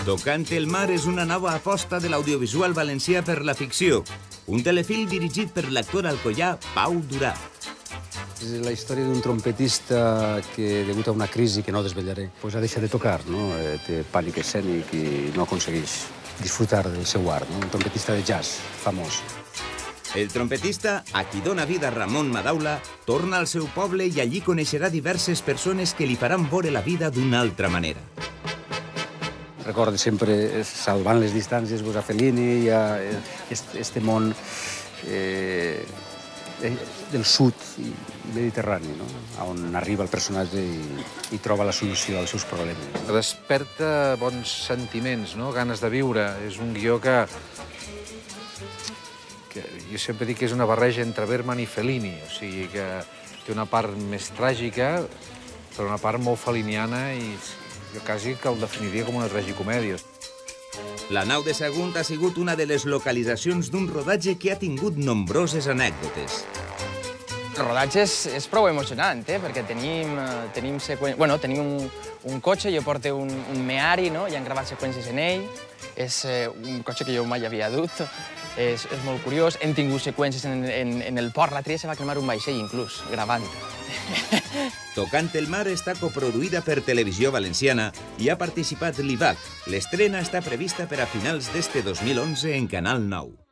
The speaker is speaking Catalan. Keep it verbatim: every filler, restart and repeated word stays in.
Tocant el mar és una nova aposta de l'audiovisual valencià per la ficció. Un telefilm dirigit per l'actor alcoià Pau Durà. És la història d'un trompetista que, degut a una crisi que no desvetllaré, pues ha deixat de tocar, no? Té pànic escènic i no aconsegueix disfrutar del seu art, no? Un trompetista de jazz famós. El trompetista, a qui dona vida Ramon Madaula, torna al seu poble i allí coneixerà diverses persones que li faran veure la vida d'una altra manera. Recorda sempre, salvant les distàncies, a Fellini, hi ha este món eh, del sud mediterrani, no? On arriba el personatge i, i troba la solució als seus problemes. Desperta bons sentiments, no? Ganes de viure. És un guió que, que jo sempre dic que és una barreja entre Bergman i Fellini, o sigui que té una part més tràgica, però una part molt feliniana i jo quasi que el definiria com una tragicomèdia. La nau de Sagunt ha sigut una de les localitzacions d'un rodatge que ha tingut nombroses anècdotes. El rodatge és, és prou emocionant, eh? Perquè tenim, tenim, seqüen... bueno, tenim un, un cotxe, jo porto un, un Meari, no? I han gravat seqüències en ell. És eh, un cotxe que jo mai havia dut. És, és molt curiós. Hem tingut seqüències en, en, en el port. L'altre dia se va cremar un vaixell, inclús, gravant. Tocant el mar està coproduïda per Televisió Valenciana i ha participat l'I V A C. L'estrena està prevista per a finals d'este dos mil onze en Canal nou.